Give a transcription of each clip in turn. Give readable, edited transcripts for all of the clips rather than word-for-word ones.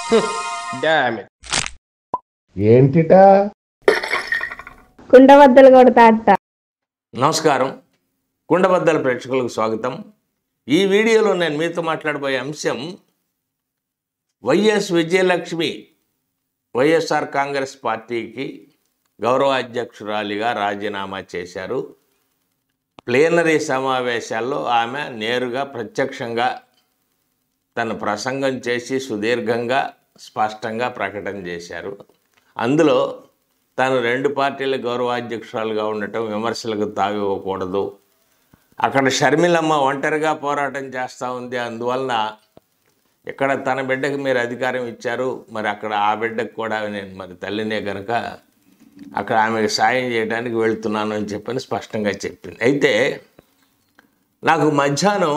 Damn it. ఏంటిటా కుండబద్దలు కొడతా అట్ట. నమస్కారం, కుండబద్దల ప్రేక్షకులకు స్వాగతం. ఈ వీడియోలో నేను మీతో మాట్లాడబోయే అంశం వైఎస్ విజయలక్ష్మి వైఎస్ఆర్ కాంగ్రెస్ పార్టీకి గౌరవ అధ్యక్షురాలిగా రాజీనామా చేశారు. ప్లేనరీ సమావేశాల్లో ఆమె నేరుగా ప్రత్యక్షంగా తన ప్రసంగం చేసి సుదీర్ఘంగా స్పష్టంగా ప్రకటన చేశారు. అందులో తాను రెండు పార్టీల గౌరవాధ్యక్షురాలుగా ఉండటం, విమర్శలకు తావివ్వకూడదు, అక్కడ షర్మిలమ్మ ఒంటరిగా పోరాటం చేస్తూ ఉంది, అందువలన ఇక్కడ తన బిడ్డకు మీరు అధికారం ఇచ్చారు, మరి అక్కడ ఆ బిడ్డకు కూడా నేను మరి తల్లినే కనుక అక్కడ ఆమెకు సాయం చేయడానికి వెళ్తున్నాను అని చెప్పని స్పష్టంగా చెప్పింది. అయితే నాకు మధ్యాహ్నం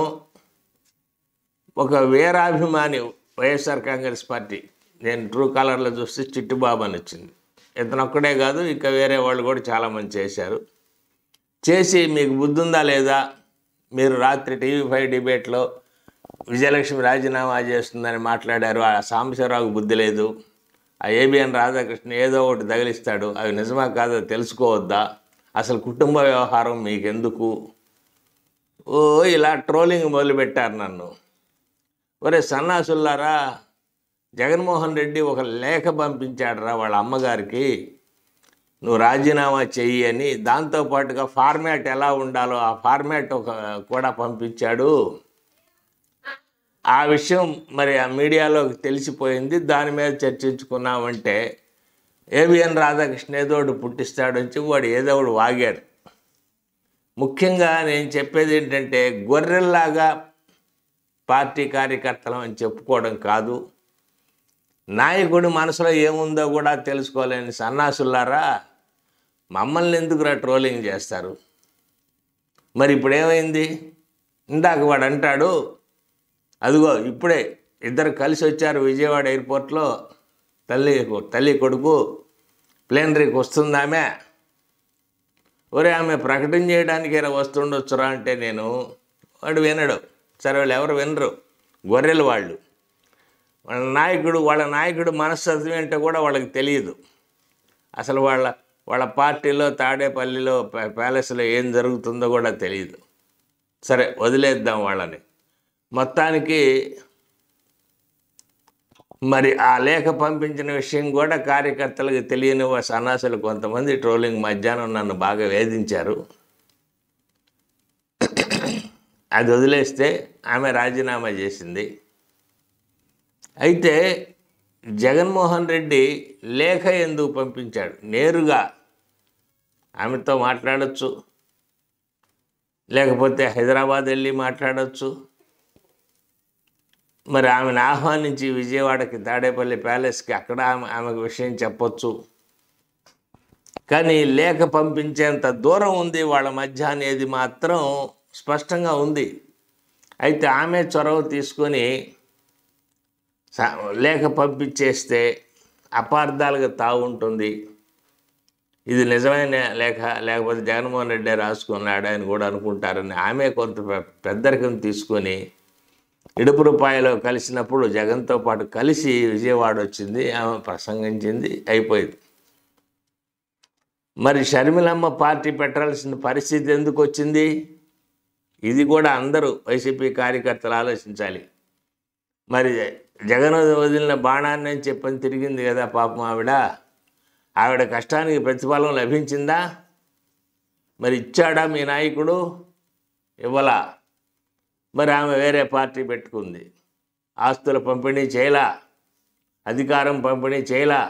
ఒక వీరాభిమాని వైఎస్ఆర్ కాంగ్రెస్ పార్టీ, నేను ట్రూ కాలర్లో చూస్తే చిట్టుబాబు అని వచ్చింది. ఇతను ఒక్కడే కాదు, ఇంకా వేరే వాళ్ళు కూడా చాలామంది చేశారు. చేసి మీకు బుద్ధి ఉందా లేదా, మీరు రాత్రి టీవీ5 డిబేట్లో విజయలక్ష్మి రాజీనామా చేస్తుందని మాట్లాడారు, ఆ సాంబశివరావుకు బుద్ధి లేదు, ఆ ఏబిఎన్ రాధాకృష్ణ ఏదో ఒకటి తగిలిస్తాడు, అవి నిజమా కాదో తెలుసుకోవద్దా, అసలు కుటుంబ వ్యవహారం మీకెందుకు, ఇలా ట్రోలింగ్ మొదలుపెట్టారు నన్ను. ఒరే సన్నాసుల్లారా, జగన్మోహన్ రెడ్డి ఒక లేఖ పంపించాడరా వాళ్ళ అమ్మగారికి, నువ్వు రాజీనామా చెయ్యి అని. దాంతోపాటుగా ఫార్మాట్ ఎలా ఉండాలో ఆ ఫార్మాట్ కూడా పంపించాడు. ఆ విషయం మరి ఆ మీడియాలోకి తెలిసిపోయింది. దాని మీద చర్చించుకున్నామంటే ఏబిఎన్ రాధాకృష్ణ ఏదో ఒకటి పుట్టిస్తాడు వచ్చి వాడు ఏదో ఒకటి వాగాడు. ముఖ్యంగా నేను చెప్పేది ఏంటంటే, గొర్రెల్లాగా పార్టీ కార్యకర్తలం అని చెప్పుకోవడం కాదు, నాయకుడి మనసులో ఏముందో కూడా తెలుసుకోలేని సన్నాసులారా, మమ్మల్ని ఎందుకురా ట్రోలింగ్ చేస్తారు? మరి ఇప్పుడు ఏమైంది? ఇందాక వాడు అంటాడు, అదిగో ఇప్పుడే ఇద్దరు కలిసి వచ్చారు విజయవాడ ఎయిర్పోర్ట్లో, తల్లి కొడుకు ప్లేనరీకి వస్తుందామె. ఒరే ఆమె ప్రకటన చేయడానికి ఇలా వస్తుండొచ్చురా అంటే నేను, వాడు వినడు. సరే వాళ్ళు ఎవరు వినరు, గొర్రెలు వాళ్ళు. వాళ్ళ నాయకుడు మనస్తత్వం ఏంటో కూడా వాళ్ళకి తెలియదు. అసలు వాళ్ళ పార్టీలో తాడేపల్లిలో ప్యాలెస్లో ఏం జరుగుతుందో కూడా తెలియదు. సరే వదిలేద్దాం వాళ్ళని. మొత్తానికి మరి ఆ లేఖ పంపించిన విషయం కూడా కార్యకర్తలకు తెలియని సన్నాసులు కొంతమంది ట్రోలింగ్ మధ్యాహ్నం నన్ను బాగా వేధించారు. అది వదిలేస్తే ఆమె రాజీనామా చేసింది. అయితే జగన్మోహన్ రెడ్డి లేఖ ఎందుకు పంపించాడు? నేరుగా ఆమెతో మాట్లాడచ్చు, లేకపోతే హైదరాబాద్ వెళ్ళి మాట్లాడచ్చు, మరి ఆమెను ఆహ్వానించి విజయవాడకి తాడేపల్లి ప్యాలెస్కి అక్కడ ఆమెకు విషయం చెప్పొచ్చు. కానీ లేఖ పంపించేంత దూరం ఉంది వాళ్ళ మధ్య అనేది మాత్రం స్పష్టంగా ఉంది. అయితే ఆమె చొరవ తీసుకొని లేఖ పంపించేస్తే అపార్థాలుగా తావుంటుంది. ఇది నిజమైన లేఖ, లేకపోతే జగన్మోహన్ రెడ్డి రాసుకున్నాడు అని కూడా అనుకుంటారని ఆమె కొంత పెద్దరికం తీసుకొని ఇడుపురుపాయలో కలిసినప్పుడు జగన్తో పాటు కలిసి విజయవాడ వచ్చింది, ఆమె ప్రసంగించింది, అయిపోయింది. మరి షర్మిలమ్మ పార్టీ పెట్టాల్సిన పరిస్థితి ఎందుకు వచ్చింది? ఇది కూడా అందరూ వైసీపీ కార్యకర్తలు ఆలోచించాలి. మరి జగన్ వదిలిన బాణాన్ని అని చెప్పని తిరిగింది కదా పాపం ఆవిడ కష్టానికి ప్రతిఫలం లభించిందా? మరి ఇచ్చాడా మీ నాయకుడు? ఇవ్వలా. మరి ఆమె వేరే పార్టీ పెట్టుకుంది, ఆస్తుల పంపిణీ చేయలా, అధికారం పంపిణీ చేయలా.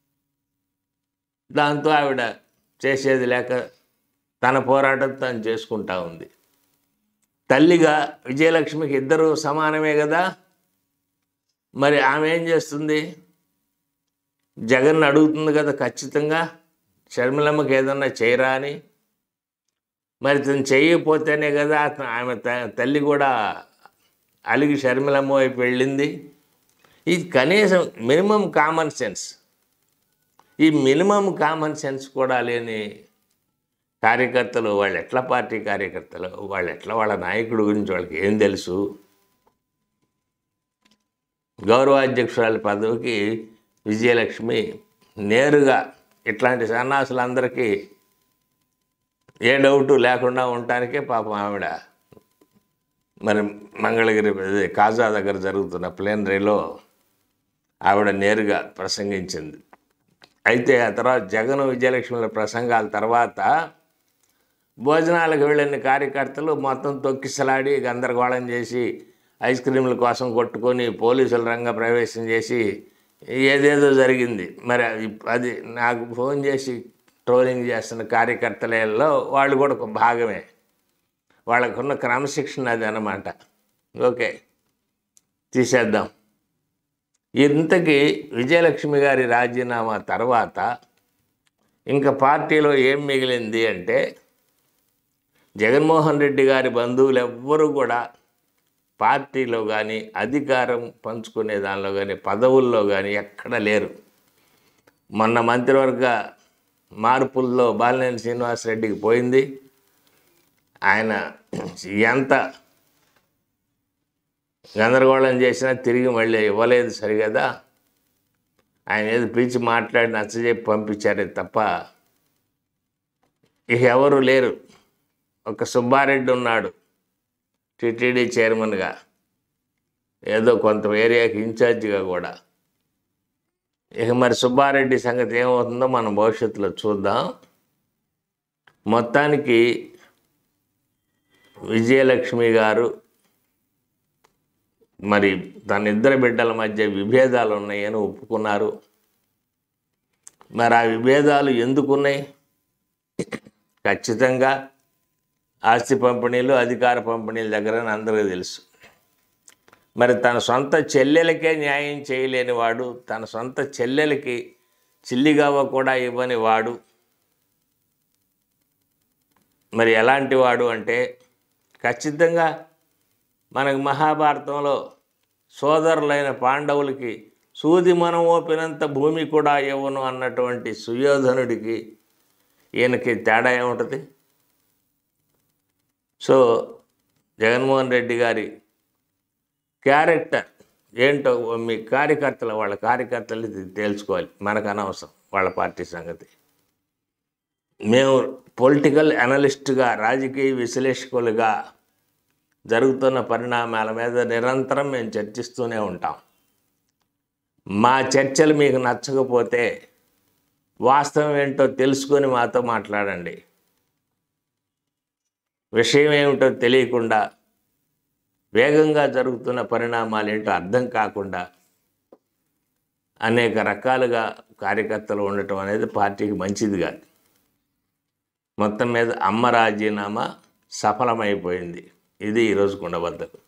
దాంతో ఆవిడ చేసేది లేక తన పోరాటం తను చేసుకుంటా ఉంది. తల్లిగా విజయలక్ష్మికి ఇద్దరు సమానమే కదా. మరి ఆమె ఏం చేస్తుంది? జగన్ అడుగుతుంది కదా ఖచ్చితంగా, షర్మిలమ్మకి ఏదన్నా చేయరా అని. మరి తను చేయకపోతేనే కదా ఆమె తల్లి కూడా అలిగి షర్మిలమ్మ వైపు వెళ్ళింది. ఇది కనీసం మినిమం కామన్ సెన్స్. ఈ మినిమం కామన్ సెన్స్ కూడా లేని కార్యకర్తలు, వాళ్ళు ఎట్లా పార్టీ కార్యకర్తలు, వాళ్ళు ఎట్లా వాళ్ళ నాయకుడి గురించి వాళ్ళకి ఏం తెలుసు? గౌరవ అధ్యక్షురాలి పదవికి విజయలక్ష్మి నేరుగా ఇట్లాంటి సన్నాసులందరికీ ఏ డౌటు లేకుండా ఉండటానికే పాపం ఆవిడ మరి మంగళగిరి కాజా దగ్గర జరుగుతున్న ప్లేనరీలో ఆవిడ నేరుగా ప్రసంగించింది. అయితే ఆ తర్వాత జగన్ విజయలక్ష్మిల ప్రసంగాల తర్వాత భోజనాలకు వెళ్ళిన కార్యకర్తలు మొత్తం తొక్కిసలాడి గందరగోళం చేసి ఐస్ క్రీముల కోసం కొట్టుకొని పోలీసుల రంగ ప్రవేశం చేసి ఏదేదో జరిగింది. మరి అది నాకు ఫోన్ చేసి ట్రోలింగ్ చేస్తున్న కార్యకర్తలలో వాళ్ళు కూడా ఒక భాగమే. వాళ్ళకున్న క్రమశిక్షణ అది అన్నమాట. ఓకే, తీసేద్దాం. ఇంతకీ విజయలక్ష్మి గారి రాజీనామా తర్వాత ఇంకా పార్టీలో ఏం మిగిలింది అంటే జగన్మోహన్ రెడ్డి గారి బంధువులు ఎవ్వరూ కూడా పార్టీలో కానీ అధికారం పంచుకునే దానిలో కానీ పదవుల్లో కానీ ఎక్కడ లేరు. మొన్న మంత్రివర్గ మార్పుల్లో బాలినేని శ్రీనివాసరెడ్డికి పోయింది. ఆయన ఎంత గందరగోళం చేసినా తిరిగి మళ్ళీ ఇవ్వలేదు సరిగదా. ఆయన ఏదో పిలిచి మాట్లాడి నచ్చజెప్పి పంపించారే తప్ప ఇక ఎవరు లేరు. ఒక సుబ్బారెడ్డి ఉన్నాడు టిటిడి చైర్మన్గా, ఏదో కొంత ఏరియాకి ఇన్ఛార్జిగా కూడా. ఇక మరి సుబ్బారెడ్డి సంగతి ఏమవుతుందో మనం భవిష్యత్తులో చూద్దాం. మొత్తానికి విజయలక్ష్మి గారు మరి తన ఇద్దరు బిడ్డల మధ్య విభేదాలు ఉన్నాయని ఒప్పుకున్నారు. మరి ఆ విభేదాలు ఎందుకున్నాయి? ఖచ్చితంగా ఆస్తి పంపిణీలు, అధికార పంపిణీల దగ్గరని అందరికీ తెలుసు. మరి తన సొంత చెల్లెలకే న్యాయం చేయలేని వాడు, తన సొంత చెల్లెలకి చిల్లిగవ్వ కూడా ఇవ్వని వాడు మరి ఎలాంటి వాడు అంటే ఖచ్చితంగా మనకు మహాభారతంలో సోదరులైన పాండవులకి సూది మనం ఓపినంత భూమి కూడా ఇవ్వను అన్నటువంటి సుయోధనుడికి ఈయనకి తేడా ఏముంటుంది? సో జగన్మోహన్ రెడ్డి గారి క్యారెక్టర్ ఏంటో మీ వాళ్ళ కార్యకర్తలు తేల్చుకోవాలి. మనకు అనవసరం వాళ్ళ పార్టీ సంగతి. మేము పొలిటికల్ అనలిస్టుగా, రాజకీయ విశ్లేషకులుగా జరుగుతున్న పరిణామాల మీద నిరంతరం మేము చర్చిస్తూనే ఉంటాం. మా చర్చలు మీకు నచ్చకపోతే వాస్తవం ఏంటో తెలుసుకొని మాతో మాట్లాడండి. విషయం ఏమిటో తెలియకుండా వేగంగా జరుగుతున్న పరిణామాలు ఏంటో అర్థం కాకుండా అనేక రకాలుగా కార్యకర్తలు ఉండటం అనేది పార్టీకి మంచిది కాదు. మొత్తం మీద అమ్మ రాజీనామా సఫలమైపోయింది. ఇది ఈరోజు కుండబద్దలు.